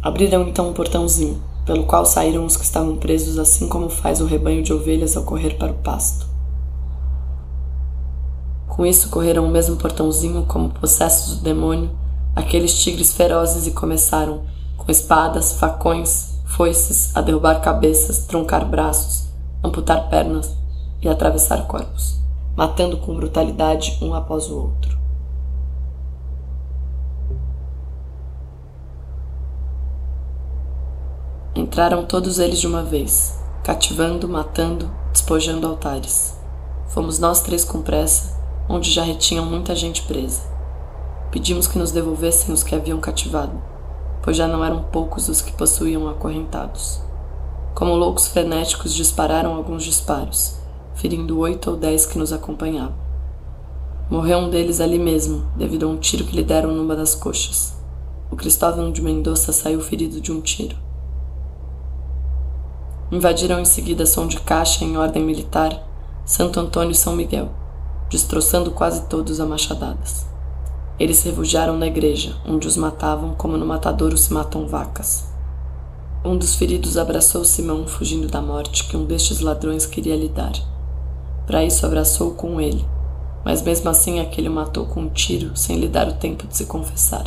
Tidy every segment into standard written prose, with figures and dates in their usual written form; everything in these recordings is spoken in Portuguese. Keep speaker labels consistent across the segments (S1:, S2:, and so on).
S1: Abriram então um portãozinho, pelo qual saíram os que estavam presos, assim como faz o rebanho de ovelhas ao correr para o pasto. Com isso correram o mesmo portãozinho, como possessos do demônio, aqueles tigres ferozes, e começaram, com espadas, facões, foices, a derrubar cabeças, truncar braços, amputar pernas e atravessar corpos, matando com brutalidade um após o outro. Entraram todos eles de uma vez, cativando, matando, despojando altares. Fomos nós 3 com pressa, onde já retinham muita gente presa. Pedimos que nos devolvessem os que haviam cativado, pois já não eram poucos os que possuíam acorrentados. Como loucos frenéticos, dispararam alguns disparos, ferindo 8 ou 10 que nos acompanhavam. Morreu um deles ali mesmo, devido a um tiro que lhe deram numa das coxas. O Cristóvão de Mendonça saiu ferido de um tiro. Invadiram em seguida som de caixa em ordem militar, Santo Antônio e São Miguel, destroçando quase todos a machadadas. Eles se refugiaram na igreja, onde os matavam como no matadouro se matam vacas. Um dos feridos abraçou Simão, fugindo da morte que um destes ladrões queria lhe dar. Para isso abraçou-o com ele, mas mesmo assim aquele o matou com um tiro, sem lhe dar o tempo de se confessar.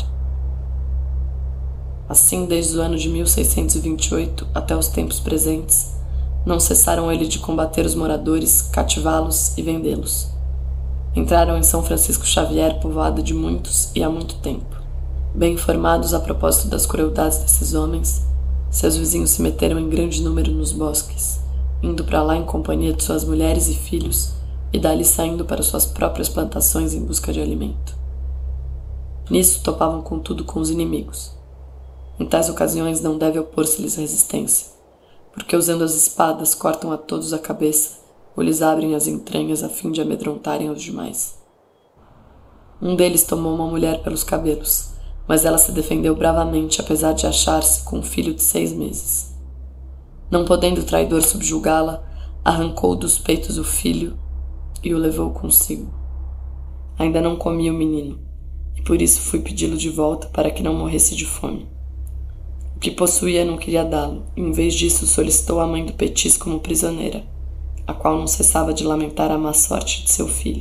S1: Assim, desde o ano de 1628 até os tempos presentes, não cessaram ele de combater os moradores, cativá-los e vendê-los. Entraram em São Francisco Xavier, povoado de muitos e há muito tempo. Bem informados a propósito das crueldades desses homens, seus vizinhos se meteram em grande número nos bosques, indo para lá em companhia de suas mulheres e filhos, e dali saindo para suas próprias plantações em busca de alimento. Nisso topavam contudo com os inimigos. Em tais ocasiões não deve opor-se-lhes resistência, porque usando as espadas cortam a todos a cabeça ou lhes abrem as entranhas a fim de amedrontarem os demais. Um deles tomou uma mulher pelos cabelos, mas ela se defendeu bravamente, apesar de achar-se com um filho de 6 meses. Não podendo o traidor subjugá-la, arrancou dos peitos o filho e o levou consigo. Ainda não comia o menino, e por isso fui pedi-lo de volta para que não morresse de fome. O que possuía não queria dá-lo, e em vez disso solicitou a mãe do Petis como prisioneira, a qual não cessava de lamentar a má sorte de seu filho.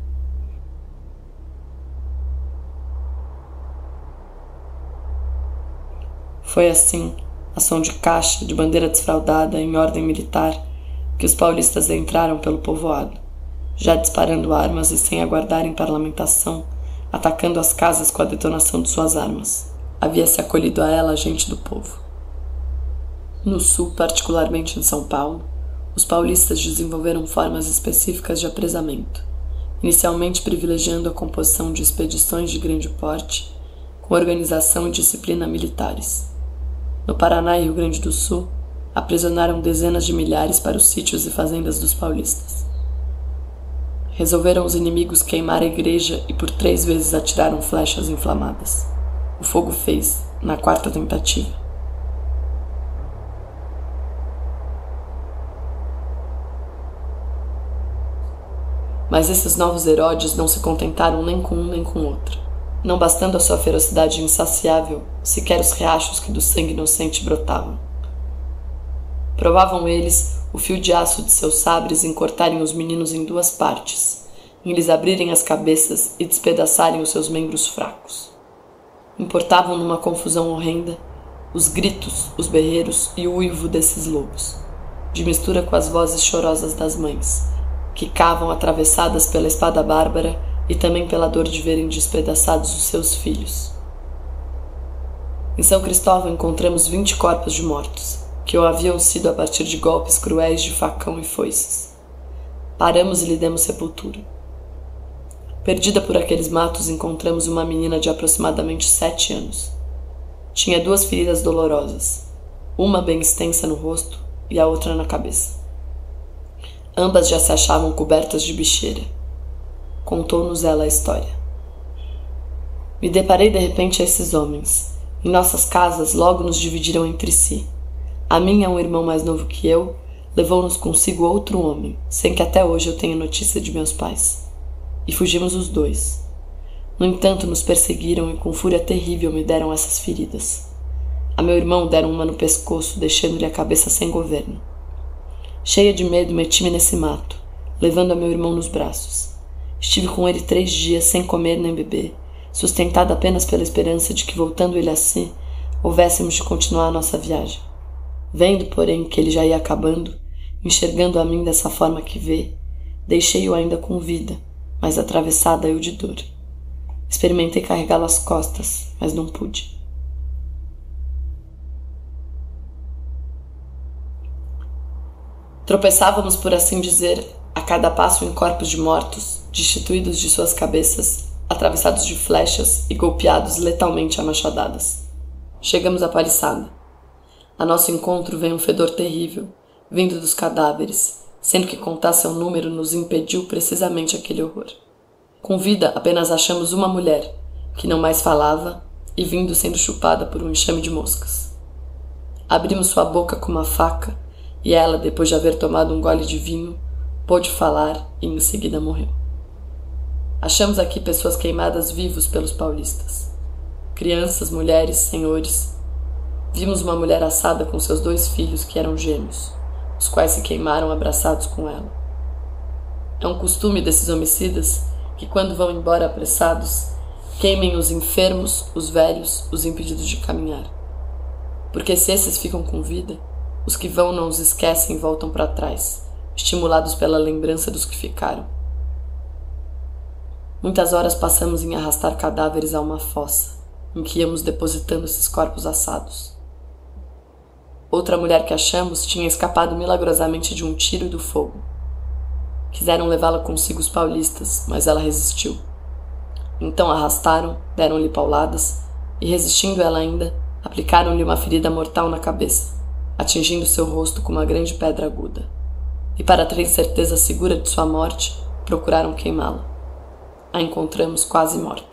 S1: Foi assim, a som de caixa, de bandeira desfraldada, em ordem militar, que os paulistas entraram pelo povoado, já disparando armas e sem aguardarem parlamentação, atacando as casas com a detonação de suas armas. Havia-se acolhido a ela a gente do povo. No sul, particularmente em São Paulo, os paulistas desenvolveram formas específicas de apresamento, inicialmente privilegiando a composição de expedições de grande porte, com organização e disciplina militares. No Paraná e Rio Grande do Sul, aprisionaram dezenas de milhares para os sítios e fazendas dos paulistas. Resolveram os inimigos queimar a igreja e por 3 vezes atiraram flechas inflamadas. O fogo fez, na 4ª tentativa. Mas esses novos Herodes não se contentaram nem com um nem com outro. Não bastando a sua ferocidade insaciável, sequer os riachos que do sangue inocente brotavam. Provavam eles o fio de aço de seus sabres em cortarem os meninos em 2 partes, em lhes abrirem as cabeças e despedaçarem os seus membros fracos. Importavam numa confusão horrenda os gritos, os berreiros e o uivo desses lobos, de mistura com as vozes chorosas das mães, que cavam atravessadas pela espada bárbara e também pela dor de verem despedaçados os seus filhos. Em São Cristóvão encontramos 20 corpos de mortos, que o haviam sido a partir de golpes cruéis de facão e foices. Paramos e lhe demos sepultura. Perdida por aqueles matos, encontramos uma menina de aproximadamente 7 anos. Tinha 2 feridas dolorosas, uma bem extensa no rosto e a outra na cabeça. Ambas já se achavam cobertas de bicheira. Contou-nos ela a história. Me deparei de repente a esses homens. Em nossas casas logo nos dividiram entre si. A minha, um irmão mais novo que eu, levou-nos consigo outro homem, sem que até hoje eu tenha notícia de meus pais. E fugimos os 2. No entanto, nos perseguiram e com fúria terrível me deram essas feridas. A meu irmão deram uma no pescoço, deixando-lhe a cabeça sem governo. Cheia de medo, meti-me nesse mato, levando a meu irmão nos braços. Estive com ele 3 dias sem comer nem beber, sustentada apenas pela esperança de que, voltando ele a si, houvéssemos de continuar a nossa viagem. Vendo, porém, que ele já ia acabando, enxergando a mim dessa forma que vê, deixei-o ainda com vida, mas atravessada eu de dor. Experimentei carregá-lo às costas, mas não pude. Tropeçávamos, por assim dizer, a cada passo em corpos de mortos, destituídos de suas cabeças, atravessados de flechas e golpeados letalmente a machadadas. Chegamos à paliçada. A nosso encontro veio um fedor terrível, vindo dos cadáveres, sendo que contar seu número nos impediu precisamente aquele horror. Com vida apenas achamos uma mulher, que não mais falava, e vindo sendo chupada por um enxame de moscas. Abrimos sua boca com uma faca, e ela, depois de haver tomado um gole de vinho, pôde falar e em seguida morreu. Achamos aqui pessoas queimadas vivos pelos paulistas. Crianças, mulheres, senhores. Vimos uma mulher assada com seus 2 filhos que eram gêmeos, os quais se queimaram abraçados com ela. É um costume desses homicidas que, quando vão embora apressados, queimem os enfermos, os velhos, os impedidos de caminhar. Porque se esses ficam com vida, os que vão não os esquecem e voltam para trás, estimulados pela lembrança dos que ficaram. Muitas horas passamos em arrastar cadáveres a uma fossa, em que íamos depositando esses corpos assados. Outra mulher que achamos tinha escapado milagrosamente de um tiro e do fogo. Quiseram levá-la consigo os paulistas, mas ela resistiu. Então arrastaram, deram-lhe pauladas, e resistindo ela ainda, aplicaram-lhe uma ferida mortal na cabeça, atingindo seu rosto com uma grande pedra aguda. E para ter certeza segura de sua morte, procuraram queimá-la. A encontramos quase morta.